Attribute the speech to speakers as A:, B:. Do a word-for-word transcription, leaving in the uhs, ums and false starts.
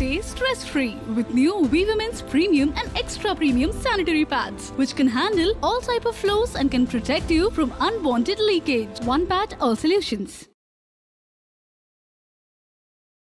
A: stay stress-free with new V F X Premium and Extra Premium sanitary pads, which can handle all type of flows and can protect you from unwanted leakage. One pad, all solutions.